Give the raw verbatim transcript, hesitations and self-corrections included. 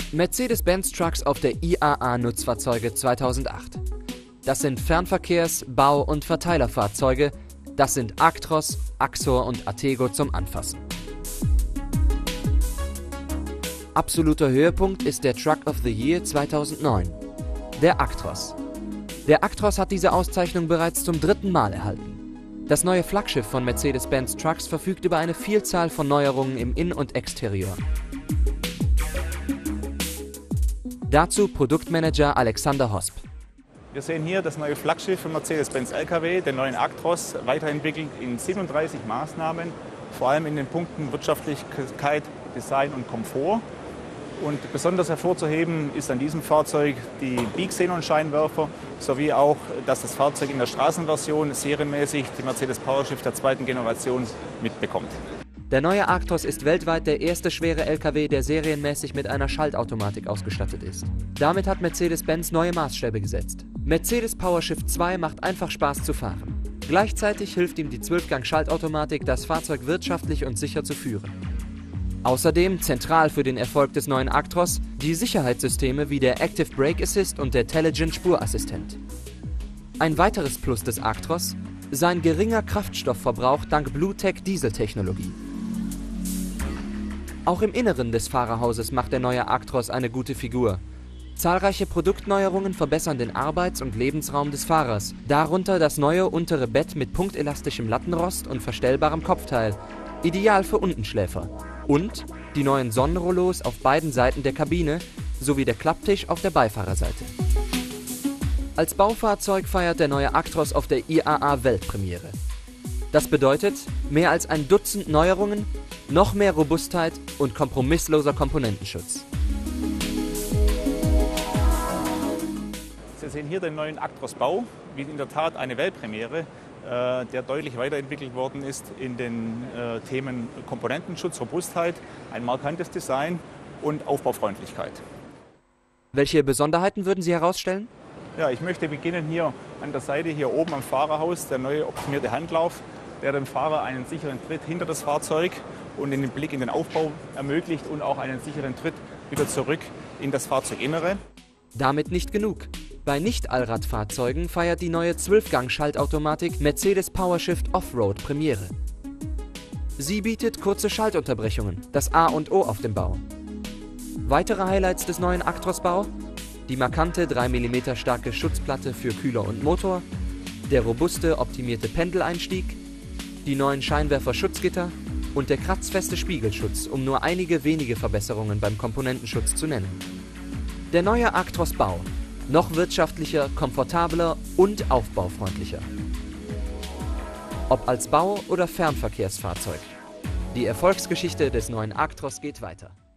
Mercedes-Benz Trucks auf der I A A Nutzfahrzeuge zweitausendacht. Das sind Fernverkehrs-, Bau- und Verteilerfahrzeuge. Das sind Actros, Axor und Atego zum Anfassen. Absoluter Höhepunkt ist der Truck of the Year zweitausendneun, der Actros. Der Actros hat diese Auszeichnung bereits zum dritten Mal erhalten. Das neue Flaggschiff von Mercedes-Benz Trucks verfügt über eine Vielzahl von Neuerungen im In- und Exterieur. Dazu Produktmanager Alexander Hosp. Wir sehen hier das neue Flaggschiff von Mercedes-Benz L K W, den neuen Actros, weiterentwickelt in siebenunddreißig Maßnahmen, vor allem in den Punkten Wirtschaftlichkeit, Design und Komfort. Und besonders hervorzuheben ist an diesem Fahrzeug die Bi-Xenon-Scheinwerfer sowie auch, dass das Fahrzeug in der Straßenversion serienmäßig die Mercedes PowerShift der zweiten Generation mitbekommt. Der neue Actros ist weltweit der erste schwere L K W, der serienmäßig mit einer Schaltautomatik ausgestattet ist. Damit hat Mercedes-Benz neue Maßstäbe gesetzt. Mercedes PowerShift zwei macht einfach Spaß zu fahren. Gleichzeitig hilft ihm die zwölf-Gang-Schaltautomatik, das Fahrzeug wirtschaftlich und sicher zu führen. Außerdem, zentral für den Erfolg des neuen Actros, die Sicherheitssysteme wie der Active Brake Assist und der Telligent Spurassistent. Ein weiteres Plus des Actros: sein geringer Kraftstoffverbrauch dank Bluetech Dieseltechnologie. Auch im Inneren des Fahrerhauses macht der neue Actros eine gute Figur. Zahlreiche Produktneuerungen verbessern den Arbeits- und Lebensraum des Fahrers, darunter das neue untere Bett mit punktelastischem Lattenrost und verstellbarem Kopfteil, ideal für Untenschläfer. Und die neuen Sonnenrollos auf beiden Seiten der Kabine sowie der Klapptisch auf der Beifahrerseite. Als Baufahrzeug feiert der neue Actros auf der I A A Weltpremiere. Das bedeutet mehr als ein Dutzend Neuerungen, noch mehr Robustheit und kompromissloser Komponentenschutz. Sie sehen hier den neuen Actros Bau, wie in der Tat eine Weltpremiere, äh, der deutlich weiterentwickelt worden ist in den äh, Themen Komponentenschutz, Robustheit, ein markantes Design und Aufbaufreundlichkeit. Welche Besonderheiten würden Sie herausstellen? Ja, ich möchte beginnen hier an der Seite, hier oben am Fahrerhaus, der neue optimierte Handlauf, der dem Fahrer einen sicheren Tritt hinter das Fahrzeug und den Blick in den Aufbau ermöglicht und auch einen sicheren Tritt wieder zurück in das Fahrzeuginnere. Damit nicht genug. Bei Nicht-Allradfahrzeugen feiert die neue zwölf-Gang-Schaltautomatik Mercedes PowerShift Offroad Premiere. Sie bietet kurze Schaltunterbrechungen, das A und O auf dem Bau. Weitere Highlights des neuen Actros-Bau: die markante drei Millimeter starke Schutzplatte für Kühler und Motor, der robuste optimierte Pendeleinstieg, die neuen Scheinwerfer-Schutzgitter und der kratzfeste Spiegelschutz, um nur einige wenige Verbesserungen beim Komponentenschutz zu nennen. Der neue Actros Bau: noch wirtschaftlicher, komfortabler und aufbaufreundlicher. Ob als Bau- oder Fernverkehrsfahrzeug. Die Erfolgsgeschichte des neuen Actros geht weiter.